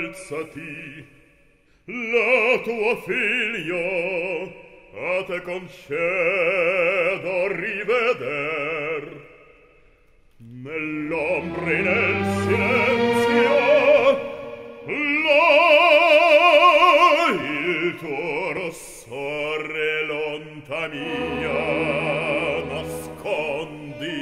alzati, la tua figlio a te concedo riveder. Nell'ombra e nel silenzio il tuo rossore lonta mia nascondi.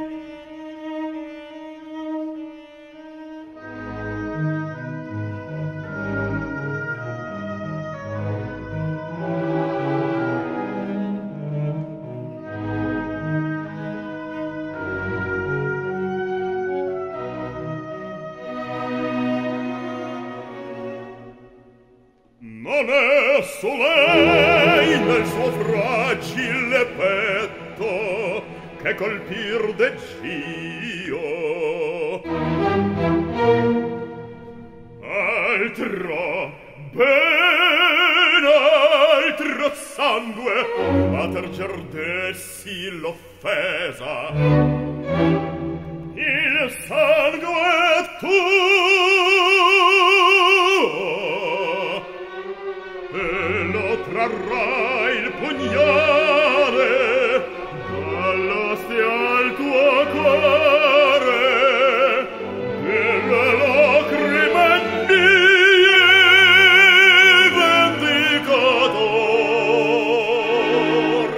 Non è su lei nel suo fragile petto che colpir deggio. Altro, ben altro sangue a terger dessi l'offesa. Il sangue trarrà il pugnale dall'ostia al tuo cuore delle lacrime mie vendicator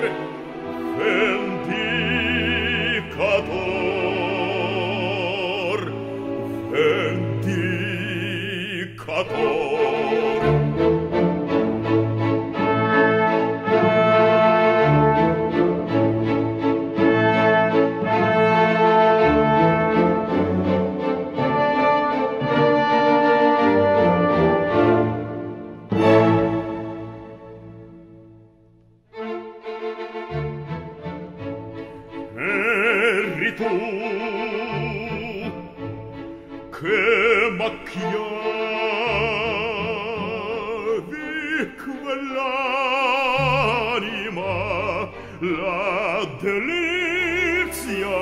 vendicator. Eri tu che macchiavi quell'anima, la delizia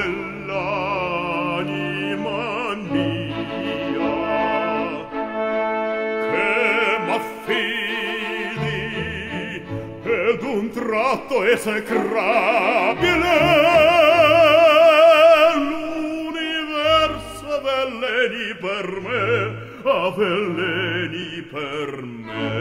dell'anima mia, che m'affidi ed un tratto esecrabile l'universo avvelleni per me, avvelleni per me.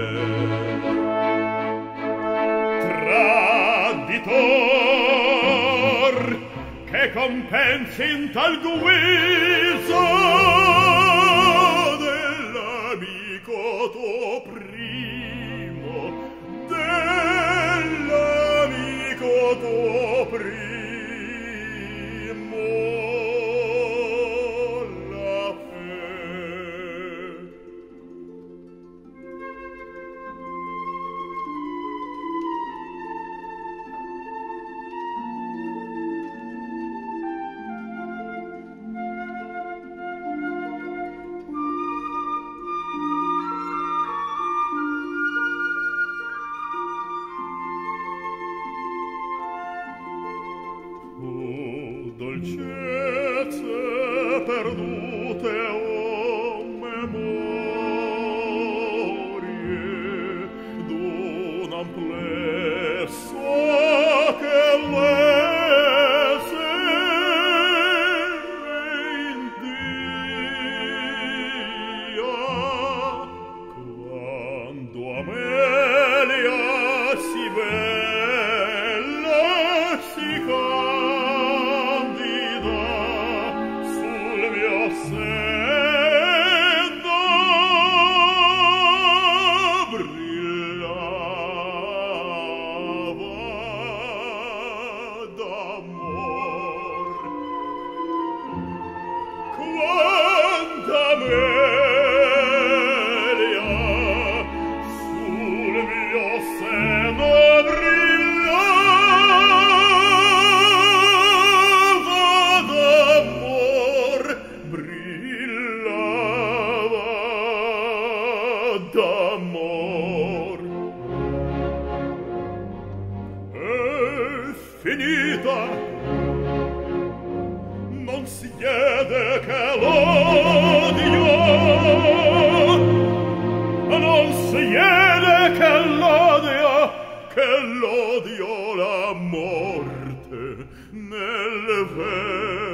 Traditor che compensi in tal guisa dell'amico tuo primo, dell'amico tuo primo, la fe. Dolcezze perdute o memorie d'un amplesso che lese in Dio quando Amelia si bella si d'amor. È finita, non si chiede che l'odio che l'odio la morte nel vero